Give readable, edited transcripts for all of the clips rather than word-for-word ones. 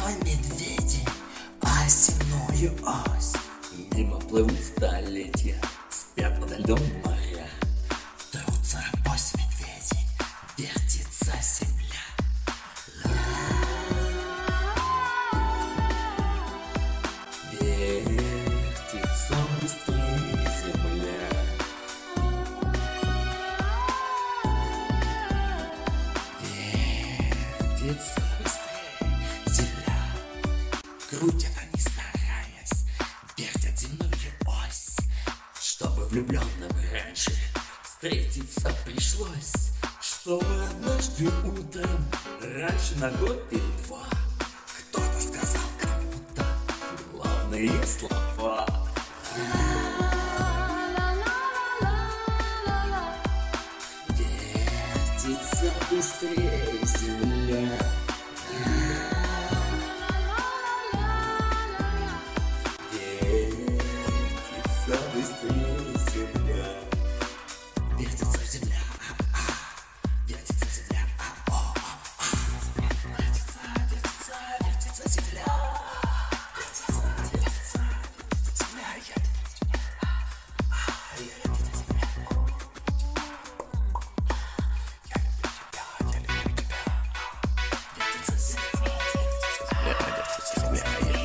мной медведи, осенную ось. Мимо плывут столетия, спят подо льдом моря. Трутся ось медведи, вертится земля. Вертится быстрее земля. Вертится быстрее земля. Крутят они, стараясь, вертят земную ось. Чтобы влюбленным раньше встретиться пришлось, чтобы однажды утром, раньше на год или два, кто-то сказал кому-то главные слова. Вертится быстрее земля. Вертится быстрее земля. Вертится земля. Вертится земля. Вертится, вертится, вертится земля. Вертится, вертится, вертится земля. Я люблю тебя. Я люблю тебя. Я люблю тебя. Вертится земля. Вертится земля.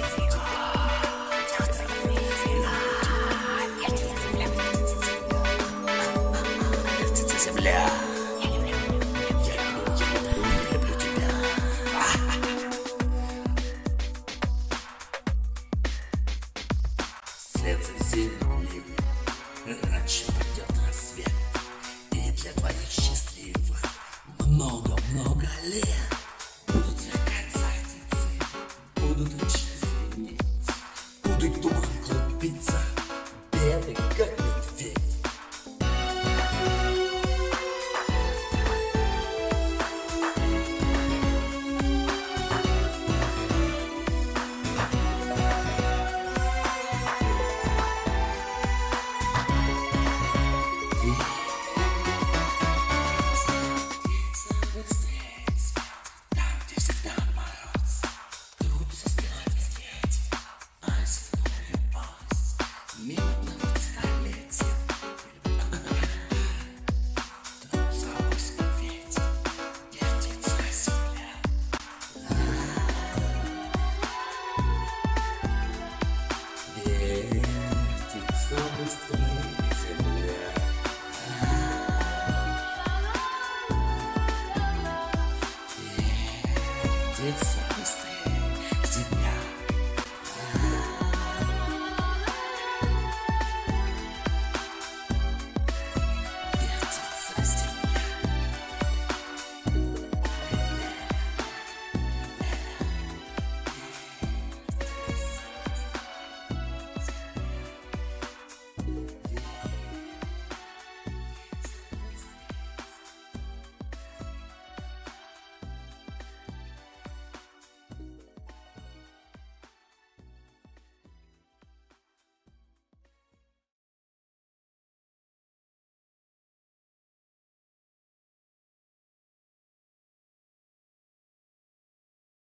Вертится земля. Я люблю тебя. Вслед за весенним ливнем раньше придет рассвет. И для твоих счастливых много-много лет будут сверкать зорницы, будут лучи звенеть, будут туман клубиться, белый, как медведь. Вертится быстрее свет, там, где всегда мороз. Трутся спиной медведи, осенную ось. Мимо плывут столетия. Трутся ось медведи, вертится земля. Вертится быстрее земля. Вертится быстрее.